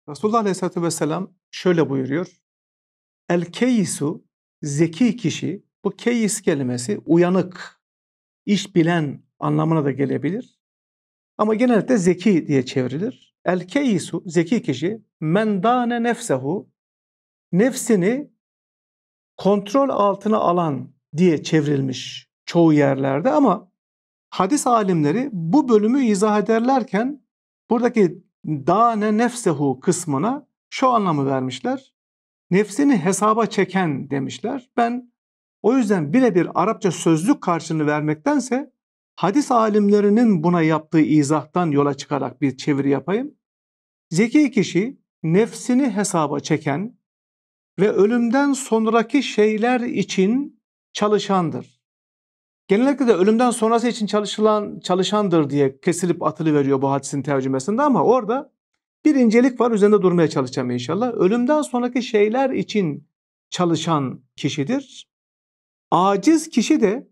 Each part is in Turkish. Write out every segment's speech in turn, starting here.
Resulullah Aleyhisselatü Vesselam şöyle buyuruyor. El keyyisu, zeki kişi, bu keyyis kelimesi uyanık, iş bilen anlamına da gelebilir. Ama genellikle zeki diye çevrilir. El keyyisu, zeki kişi, men dâne nefsehu, nefsini kontrol altına alan diye çevrilmiş çoğu yerlerde ama hadis alimleri bu bölümü izah ederlerken buradaki dâne nefsehu kısmına şu anlamı vermişler. Nefsini hesaba çeken demişler. Ben o yüzden birebir Arapça sözlük karşılığını vermektense hadis alimlerinin buna yaptığı izahtan yola çıkarak bir çeviri yapayım. Zeki kişi nefsini hesaba çeken ve ölümden sonraki şeyler için çalışandır. Genellikle de ölümden sonrası için çalışandır diye kesilip atılıveriyor bu hadisin tercümesinde ama orada bir incelik var, üzerinde durmaya çalışacağım inşallah. Ölümden sonraki şeyler için çalışan kişidir. Aciz kişi de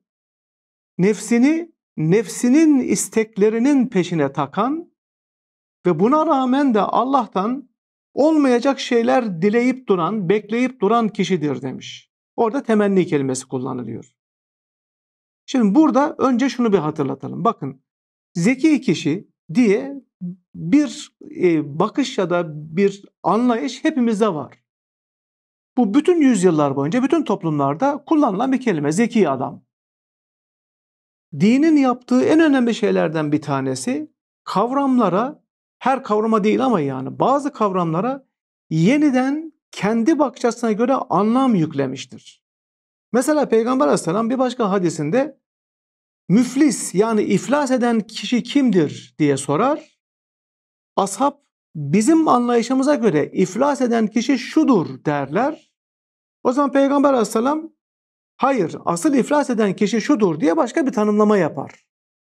nefsinin isteklerinin peşine takan ve buna rağmen de Allah'tan olmayacak şeyler dileyip duran, bekleyip duran kişidir demiş. Orada temenni kelimesi kullanılıyor. Şimdi burada önce şunu bir hatırlatalım. Bakın, zeki kişi diye bir bakış ya da bir anlayış hepimizde var. Bu bütün yüzyıllar boyunca bütün toplumlarda kullanılan bir kelime, zeki adam. Dinin yaptığı en önemli şeylerden bir tanesi kavramlara, her kavrama değil ama yani bazı kavramlara yeniden kendi bakış açısına göre anlam yüklemiştir. Mesela Peygamber Aleyhisselam bir başka hadisinde müflis yani iflas eden kişi kimdir diye sorar. Ashab bizim anlayışımıza göre iflas eden kişi şudur derler. O zaman Peygamber Aleyhisselam hayır asıl iflas eden kişi şudur diye başka bir tanımlama yapar.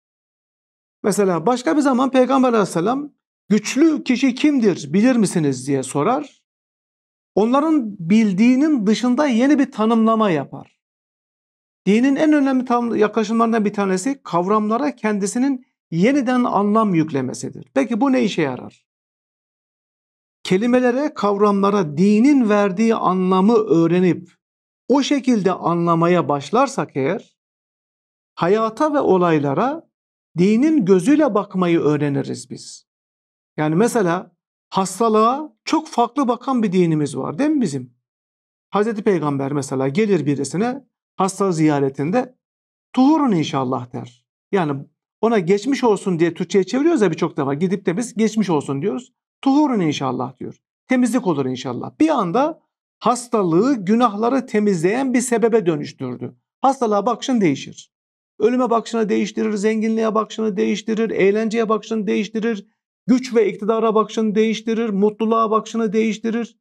Mesela başka bir zaman Peygamber Aleyhisselam güçlü kişi kimdir bilir misiniz diye sorar. Onların bildiğinin dışında yeni bir tanımlama yapar. Dinin en önemli yaklaşımlarından bir tanesi kavramlara kendisinin yeniden anlam yüklemesidir. Peki bu ne işe yarar? Kelimelere, kavramlara dinin verdiği anlamı öğrenip o şekilde anlamaya başlarsak eğer, hayata ve olaylara dinin gözüyle bakmayı öğreniriz biz. Yani mesela hastalığa çok farklı bakan bir dinimiz var değil mi bizim? Hazreti Peygamber mesela gelir birisine hasta ziyaretinde tuhurun inşallah der. Yani ona geçmiş olsun diye Türkçe'ye çeviriyoruz ya birçok defa. Gidip de biz geçmiş olsun diyoruz. Tuhurun inşallah diyor. Temizlik olur inşallah. Bir anda hastalığı, günahları temizleyen bir sebebe dönüştürdü. Hastalığa bakışın değişir. Ölüme bakışını değiştirir, zenginliğe bakışını değiştirir, eğlenceye bakışını değiştirir, güç ve iktidara bakışını değiştirir, mutluluğa bakışını değiştirir.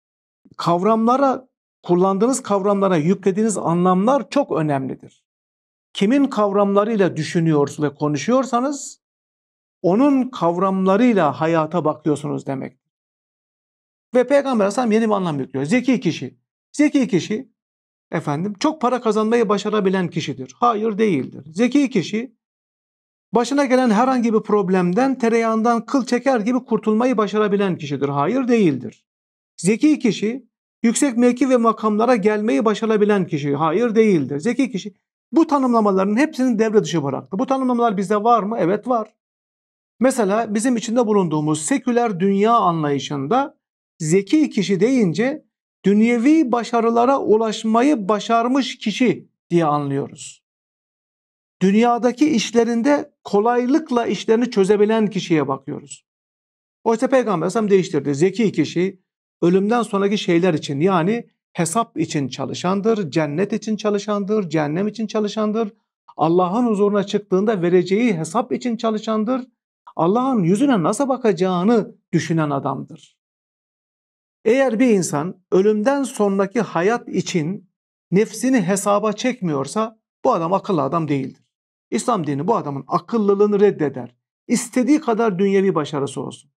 Kullandığınız kavramlara yüklediğiniz anlamlar çok önemlidir. Kimin kavramlarıyla düşünüyorsunuz ve konuşuyorsanız onun kavramlarıyla hayata bakıyorsunuz demek. Ve Peygamber Aleyhisselam yeni bir anlam yüklüyor. Zeki kişi. Zeki kişi çok para kazanmayı başarabilen kişidir. Hayır değildir. Zeki kişi başına gelen herhangi bir problemden tereyağından kıl çeker gibi kurtulmayı başarabilen kişidir. Hayır değildir. Zeki kişi yüksek mevki ve makamlara gelmeyi başarabilen kişi. Hayır değildir. Zeki kişi bu tanımlamaların hepsini devre dışı bıraktı. Bu tanımlamalar bizde var mı? Evet var. Mesela bizim içinde bulunduğumuz seküler dünya anlayışında zeki kişi deyince dünyevi başarılara ulaşmayı başarmış kişi diye anlıyoruz. Dünyadaki işlerinde kolaylıkla işlerini çözebilen kişiye bakıyoruz. Oysa Peygamber Aleyhisselam değiştirdi. Zeki kişi ölümden sonraki şeyler için yani hesap için çalışandır, cennet için çalışandır, cehennem için çalışandır, Allah'ın huzuruna çıktığında vereceği hesap için çalışandır, Allah'ın yüzüne nasıl bakacağını düşünen adamdır. Eğer bir insan ölümden sonraki hayat için nefsini hesaba çekmiyorsa bu adam akıllı adam değildir. İslam dini bu adamın akıllılığını reddeder. İstediği kadar dünyevi başarısı olsun.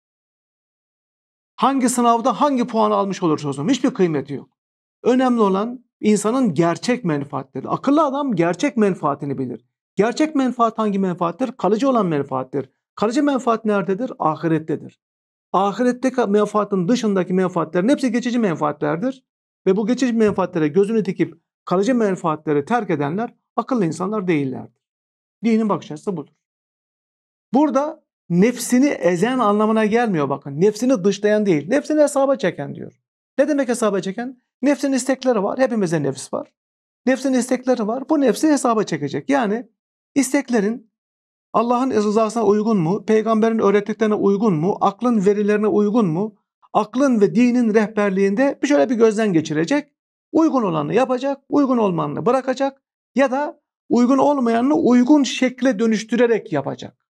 Hangi sınavda hangi puanı almış olursa olsun hiçbir kıymeti yok. Önemli olan insanın gerçek menfaatleri. Akıllı adam gerçek menfaatini bilir. Gerçek menfaat hangi menfaattir? Kalıcı olan menfaattir. Kalıcı menfaat nerededir? Ahirettedir. Ahiretteki menfaatın dışındaki menfaatlerin hepsi geçici menfaatlerdir. Ve bu geçici menfaatlere gözünü dikip kalıcı menfaatleri terk edenler akıllı insanlar değillerdir. Dinin bakış açısı budur. Burada nefsini ezen anlamına gelmiyor bakın. Nefsini dışlayan değil. Nefsini hesaba çeken diyor. Ne demek hesaba çeken? Nefsin istekleri var. Hepimizde nefs var. Nefsin istekleri var. Bu nefsi hesaba çekecek. Yani isteklerin Allah'ın rızasına uygun mu? Peygamberin öğrettiklerine uygun mu? Aklın verilerine uygun mu? Aklın ve dinin rehberliğinde şöyle bir gözden geçirecek. Uygun olanı yapacak, uygun olmayanı bırakacak ya da uygun olmayanı uygun şekle dönüştürerek yapacak.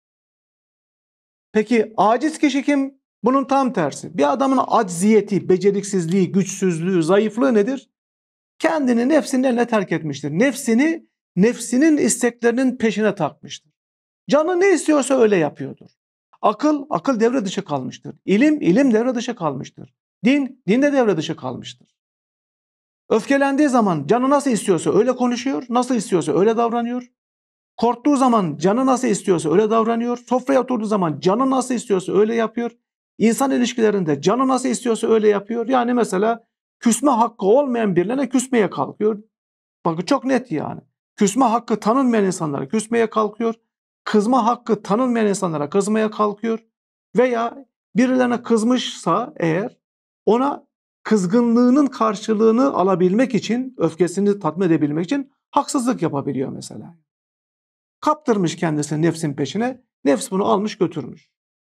Peki aciz kişi kim? Bunun tam tersi. Bir adamın acziyeti, beceriksizliği, güçsüzlüğü, zayıflığı nedir? Kendini nefsinin eline terk etmiştir. Nefsinin isteklerinin peşine takmıştır. Canı ne istiyorsa öyle yapıyordur. Akıl devre dışı kalmıştır. İlim devre dışı kalmıştır. Din de devre dışı kalmıştır. Öfkelendiği zaman canı nasıl istiyorsa öyle konuşuyor, nasıl istiyorsa öyle davranıyor. Korktuğu zaman canı nasıl istiyorsa öyle davranıyor. Sofraya oturduğu zaman canı nasıl istiyorsa öyle yapıyor. İnsan ilişkilerinde canı nasıl istiyorsa öyle yapıyor. Yani mesela küsme hakkı olmayan birilerine küsmeye kalkıyor. Bakın çok net yani. Küsme hakkı tanınmayan insanlara küsmeye kalkıyor. Kızma hakkı tanınmayan insanlara kızmaya kalkıyor. Veya birilerine kızmışsa eğer ona kızgınlığının karşılığını alabilmek için, öfkesini tatmin edebilmek için haksızlık yapabiliyor mesela. Kaptırmış kendisini nefsin peşine, nefs bunu almış götürmüş.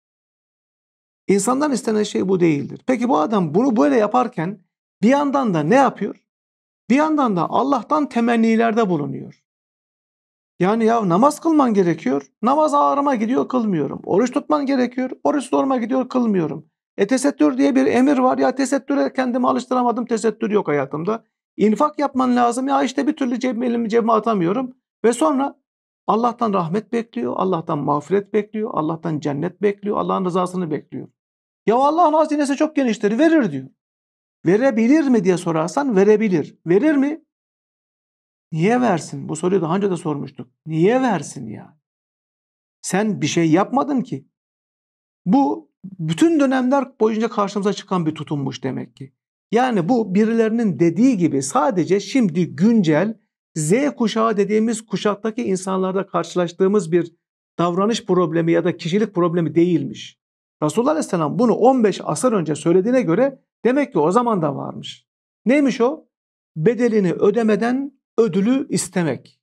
İnsandan istenen şey bu değildir. Peki bu adam bunu böyle yaparken bir yandan da ne yapıyor? Bir yandan da Allah'tan temennilerde bulunuyor. Yani ya namaz kılman gerekiyor, namaz ağrıma gidiyor kılmıyorum. Oruç tutman gerekiyor, oruç zoruma gidiyor kılmıyorum. Tesettür diye bir emir var ya tesettüre kendimi alıştıramadım, tesettür yok hayatımda. İnfak yapman lazım ya işte bir türlü elimi cebime atamıyorum. Ve sonra Allah'tan rahmet bekliyor, Allah'tan mağfiret bekliyor, Allah'tan cennet bekliyor, Allah'ın rızasını bekliyor. Ya Allah'ın hazinesi çok geniştir, verir diyor. Verebilir mi diye sorarsan verebilir. Verir mi? Niye versin? Bu soruyu daha önce de sormuştuk. Niye versin ya? Sen bir şey yapmadın ki. Bu bütün dönemler boyunca karşımıza çıkan bir tutummuş demek ki. Yani bu birilerinin dediği gibi sadece şimdi güncel Z kuşağı dediğimiz kuşaktaki insanlarda karşılaştığımız bir davranış problemi ya da kişilik problemi değilmiş. Resulullah Aleyhisselam bunu 15 asır önce söylediğine göre demek ki o zaman da varmış. Neymiş o? Bedelini ödemeden ödülü istemek.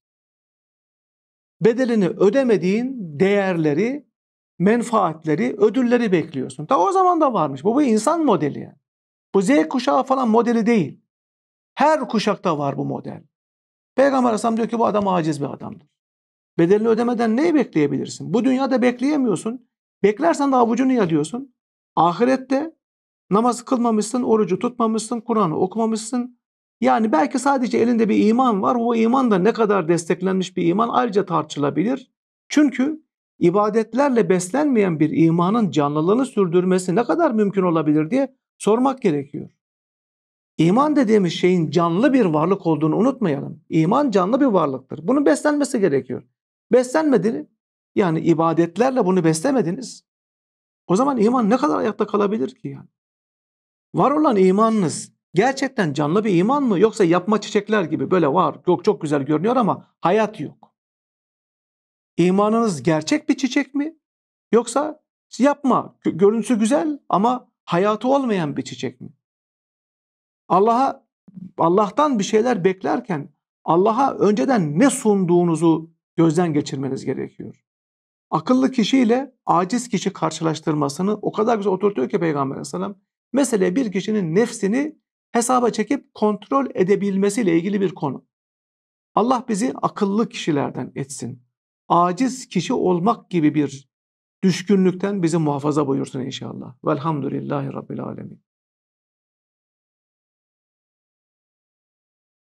Bedelini ödemediğin değerleri, menfaatleri, ödülleri bekliyorsun. Ta o zaman da varmış. Bu insan modeli yani. Bu Z kuşağı falan modeli değil. Her kuşakta var bu model. Peygamber Aleyhisselam diyor ki bu adam aciz bir adamdır. Bedelini ödemeden neyi bekleyebilirsin? Bu dünyada bekleyemiyorsun. Beklersen de avucunu yalıyorsun. Ahirette namazı kılmamışsın, orucu tutmamışsın, Kur'an'ı okumamışsın. Yani belki sadece elinde bir iman var. O iman da ne kadar desteklenmiş bir iman ayrıca tartışılabilir. Çünkü ibadetlerle beslenmeyen bir imanın canlılığını sürdürmesi ne kadar mümkün olabilir diye sormak gerekiyor. İman dediğimiz şeyin canlı bir varlık olduğunu unutmayalım. İman canlı bir varlıktır. Bunun beslenmesi gerekiyor. Beslenmediğini, yani ibadetlerle bunu beslemediniz. O zaman iman ne kadar ayakta kalabilir ki yani? Var olan imanınız gerçekten canlı bir iman mı? Yoksa yapma çiçekler gibi böyle var. Çok güzel görünüyor ama hayat yok. İmanınız gerçek bir çiçek mi? Yoksa yapma, görüntüsü güzel ama hayatı olmayan bir çiçek mi? Allah'tan bir şeyler beklerken Allah'a önceden ne sunduğunuzu gözden geçirmeniz gerekiyor. Akıllı kişiyle aciz kişi karşılaştırmasını o kadar güzel oturtuyor ki Peygamber Aleyhisselam. Mesela bir kişinin nefsini hesaba çekip kontrol edebilmesiyle ilgili bir konu. Allah bizi akıllı kişilerden etsin. Aciz kişi olmak gibi bir düşkünlükten bizi muhafaza buyursun inşallah. Velhamdülillahi Rabbil Alemin.